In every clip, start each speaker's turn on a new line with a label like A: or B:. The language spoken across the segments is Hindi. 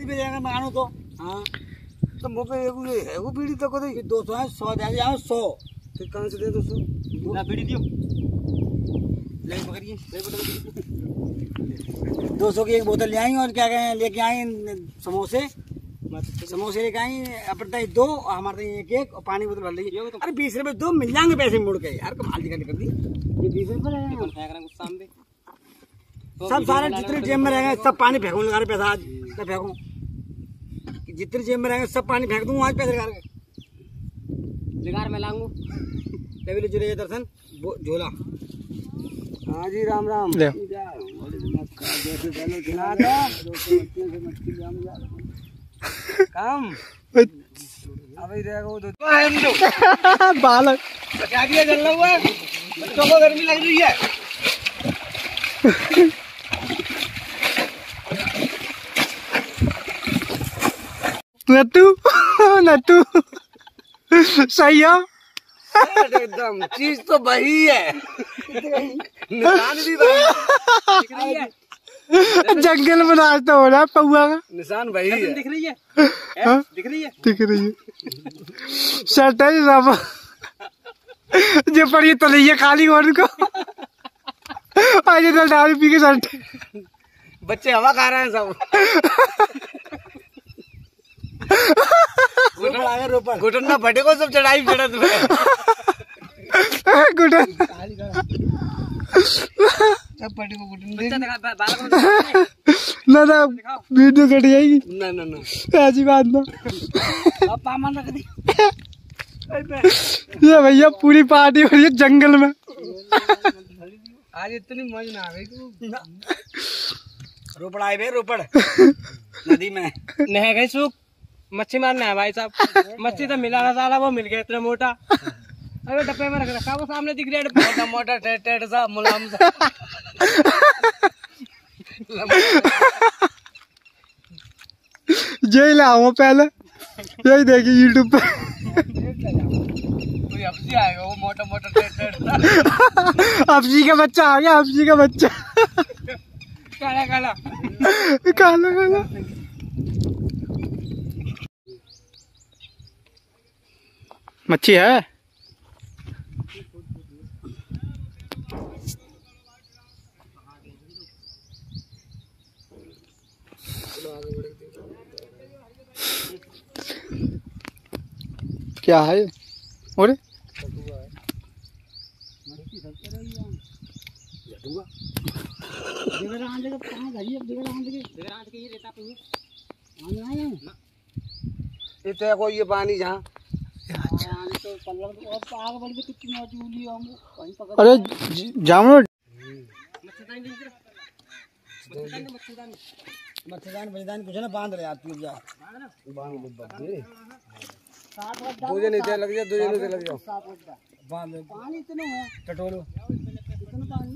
A: मानो तो हाँ तो मुँह पे है वो बीड़ी तो को 200 है 100 दे जाओ 100 फिर कहाँ से दे 200 ना बीड़ी दियो ले पकड़िए 200 की एक बोतल ले आई और क्या कहें लेके आए समोसे लेके आई अपना 2 और हमारे एक एक और पानी बोतल भर ली। अरे 20 रुपए 2 मिल जाएंगे पैसे मुड़ के यार कमाल दिखा कर दी ये 20 रुपए सब सारे जितने जेब में रहेंगे सब पानी फेंकूँ लगा पैसा आज सब फेंकूँ जितने जेब में रहेंगे सब पानी फेंक दूँ आज पैसे लगा मैं लाऊंगा ले जुड़े दर्शन झोला। हाँ जी राम राम काम अभी देखो बालक क्या किया चल रहा हुआ है बच्चों को गर्मी लग रही है। नट्टू सही है एकदम चीज तो वही है निशान भी वही है जंगल में रास्ता हो रहा है पौआ का निशान वही है दिख रही है दिख रही है शर्ट है सामा जो पड़ी तो नहीं है खाली और को आज तो दारू पी के शर्ट बच्चे हवा खा रहे हैं सब घुटन ना फटे को सब चढ़ाई चढ़त घुटन ना ना वीडियो कट जाएगी ना ऐसी बात ना ये भैया पूरी पार्टी हो रही है जंगल में आज इतनी मौज ना आ गई रोपड़ आए रोपड़ नदी में नह गई सूख मच्छी मारना है भाई साहब मच्छी तो मिला ना साला वो मिल गया इतना मोटा अरे डब्बे में रख रखा वो सामने दिख रहा है मोटा मोटा टेट सा मुलायम सा यही लाओ पहले यही देखी यूट्यूब पे कोई अफजी आएगा वो मोटा मोटा टेट सा अफजी का बच्चा आ गया अफजी का बच्चा काला काला काला काला मच्छी है क्या है और ये पानी जहाँ अरे जामो मच्छरदानी कुछ ना बांध रहे आप जा दो जने लग जाओ दो जने लग जाओ बांध पानी इतना है टटोलो इतना पानी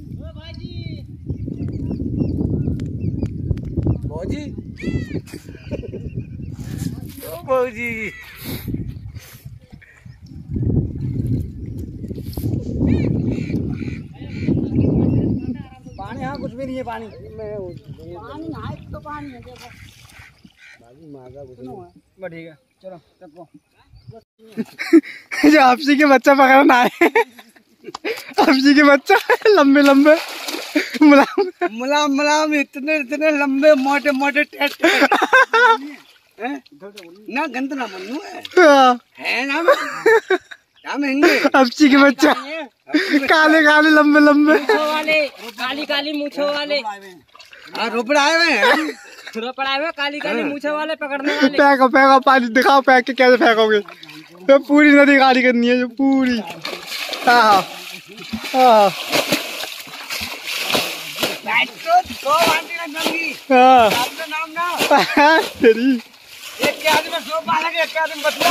A: भौजी भौजी पानी हाँ कुछ भी नहीं है पानी पानी नहाए तो पानी है देखो ठीक है चलो चलो जो आपसी के बच्चा पकड़ना है आपसी के बच्चा लंबे लंबे मुलाम मुलाम इतने लंबे मोटे मोटे ना गंद ना बनू है ना आपसी के बच्चा काले काले लंबे लंबे वाले काली काली मूछों वाले रोपड़ आए हुए हैं रोपड़ आए हुए काली काली मूछों वाले पकड़ने वाले फेंको फेंको पानी दिखाओ फेंक के कैसे फेंकोगे तो पूरी नदी खाली करनी है जो पूरी हाँ तेरी एक के आदमी सो बालक एक के आदमी बचला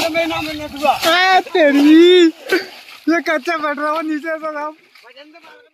A: तेरी ये कच्चा बैठ रहा हो नीचे से